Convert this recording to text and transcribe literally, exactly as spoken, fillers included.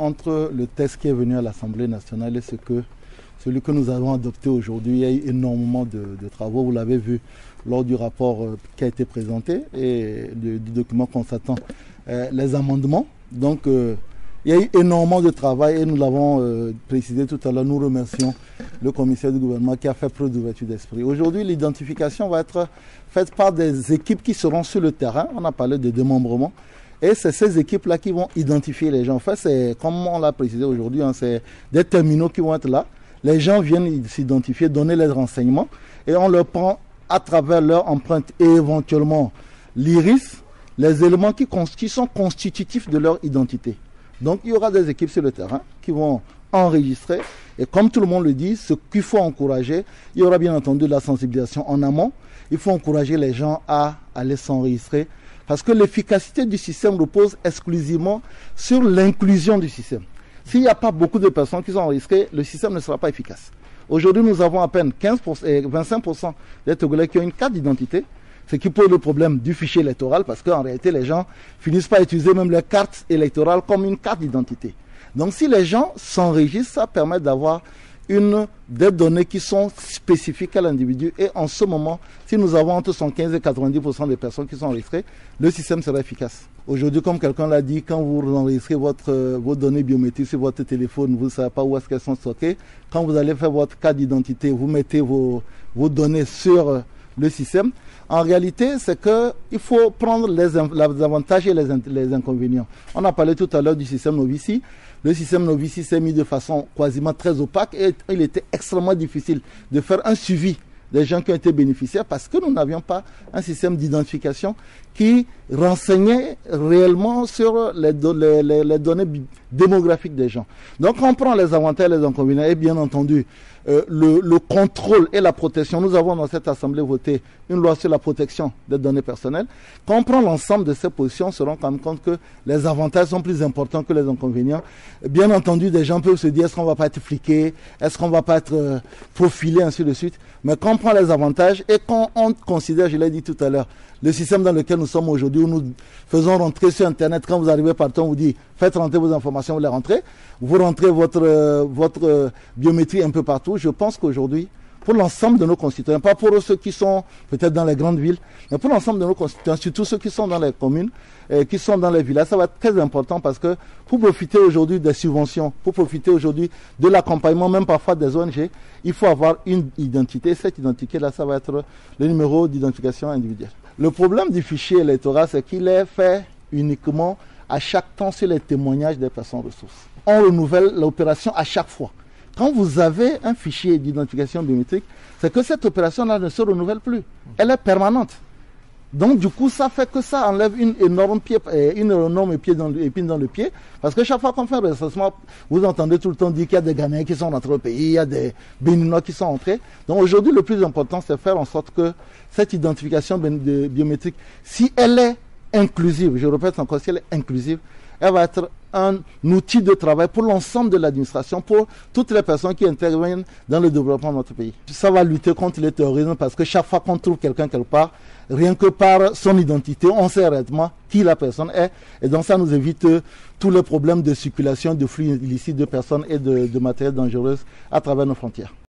entre le texte qui est venu à l'Assemblée nationale et ce que, celui que nous avons adopté aujourd'hui, il y a eu énormément de, de travaux. Vous l'avez vu lors du rapport euh, qui a été présenté et du, du document constatant euh, les amendements. Donc, euh, il y a eu énormément de travail et nous l'avons euh, précisé tout à l'heure. Nous remercions le commissaire du gouvernement qui a fait preuve d'ouverture d'esprit. Aujourd'hui, l'identification va être faite par des équipes qui seront sur le terrain. On a parlé de démembrement. Et c'est ces équipes-là qui vont identifier les gens. En fait, c'est, comme on l'a précisé aujourd'hui, hein, c'est des terminaux qui vont être là. Les gens viennent s'identifier, donner les renseignements et on leur prend à travers leur empreinte et éventuellement l'iris, les éléments qui, qui sont constitutifs de leur identité. Donc, il y aura des équipes sur le terrain qui vont enregistrer. Et comme tout le monde le dit, ce qu'il faut encourager, il y aura bien entendu de la sensibilisation en amont. Il faut encourager les gens à aller s'enregistrer. Parce que l'efficacité du système repose exclusivement sur l'inclusion du système. S'il n'y a pas beaucoup de personnes qui sont enregistrées, le système ne sera pas efficace. Aujourd'hui, nous avons à peine quinze pour cent et vingt-cinq pour cent des Togolais qui ont une carte d'identité, ce qui pose le problème du fichier électoral parce qu'en réalité, les gens finissent par utiliser même leur carte électorale comme une carte d'identité. Donc, si les gens s'enregistrent, ça permet d'avoir une des données qui sont spécifiques à l'individu. Et en ce moment, si nous avons entre soixante-quinze et quatre-vingt-dix pour cent des personnes qui sont enregistrées, le système sera efficace. Aujourd'hui, comme quelqu'un l'a dit, quand vous enregistrez votre, euh, vos données biométriques sur votre téléphone, vous ne savez pas où est-ce qu'elles sont stockées. Quand vous allez faire votre carte d'identité, vous mettez vos, vos données sur euh, le système. En réalité, c'est qu'il faut prendre les, les avantages et les, les inconvénients. On a parlé tout à l'heure du système Novici. Le système Novici s'est mis de façon quasiment très opaque et il était extrêmement difficile de faire un suivi des gens qui ont été bénéficiaires parce que nous n'avions pas un système d'identification qui renseignait réellement sur les, do les, les, les données démographiques des gens. Donc on prend les avantages et les inconvénients et bien entendu euh, le, le contrôle et la protection. Nous avons dans cette assemblée voté une loi sur la protection des données personnelles. Quand on prend l'ensemble de ces positions, on se rend quand même compte que les avantages sont plus importants que les inconvénients. Bien entendu, des gens peuvent se dire est-ce qu'on ne va pas être fliqué, est-ce qu'on ne va pas être euh, profilé, ainsi de suite. Mais quand on prend les avantages et quand on considère, je l'ai dit tout à l'heure, le système dans lequel nous sommes aujourd'hui, où nous faisons rentrer sur Internet, quand vous arrivez partout, on vous dit faites rentrer vos informations, vous les rentrez, vous rentrez votre, euh, votre euh, biométrie un peu partout. Je pense qu'aujourd'hui, pour l'ensemble de nos concitoyens, pas pour ceux qui sont peut-être dans les grandes villes, mais pour l'ensemble de nos concitoyens, surtout ceux qui sont dans les communes, et qui sont dans les villages, ça va être très important parce que pour profiter aujourd'hui des subventions, pour profiter aujourd'hui de l'accompagnement, même parfois des O N G, il faut avoir une identité. Cette identité-là, ça va être le numéro d'identification individuelle. Le problème du fichier électoral, c'est qu'il est fait uniquement à chaque temps sur les témoignages des personnes ressources. On renouvelle l'opération à chaque fois. Quand vous avez un fichier d'identification biométrique, c'est que cette opération-là ne se renouvelle plus. Elle est permanente. Donc, du coup, ça fait que ça enlève une énorme, pied, une énorme pied dans le, épine dans le pied. Parce que chaque fois qu'on fait un recensement, vous entendez tout le temps dire qu'il y a des Ghanéens qui sont rentrés au pays, il y a des Béninois qui sont entrés. Donc, aujourd'hui, le plus important, c'est faire en sorte que cette identification biométrique, si elle est inclusive, je répète encore, si elle est inclusive, elle va être un outil de travail pour l'ensemble de l'administration, pour toutes les personnes qui interviennent dans le développement de notre pays. Ça va lutter contre le terrorisme parce que chaque fois qu'on trouve quelqu'un quelque part, rien que par son identité, on sait réellement qui la personne est. Et donc ça nous évite euh, tous les problèmes de circulation, de flux illicites de personnes et de, de matériel dangereux à travers nos frontières.